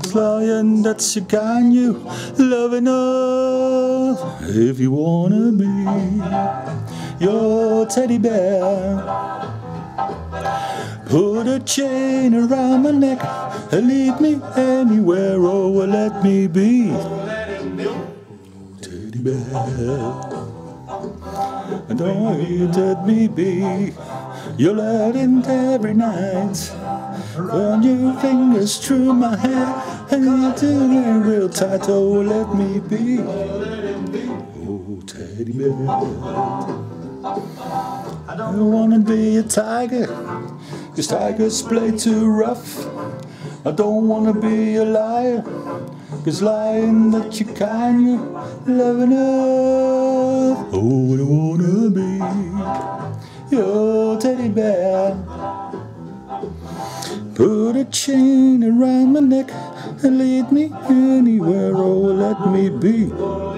'Cause lying, that's your kind, you love enough. If you wanna be your teddy bear, put a chain around my neck and lead me anywhere. Oh, let me be teddy bear. Don't you let me be your Latin every night. Run your fingers through my hair and you do me real tight. Oh, let me be oh, teddy bear. I don't wanna be a tiger, 'cause tigers play too rough. I don't wanna be a liar, 'cause lying that you kind, you love enough. Oh, I wanna be your teddy bear. Put a chain around my neck and lead me anywhere. Oh, let me be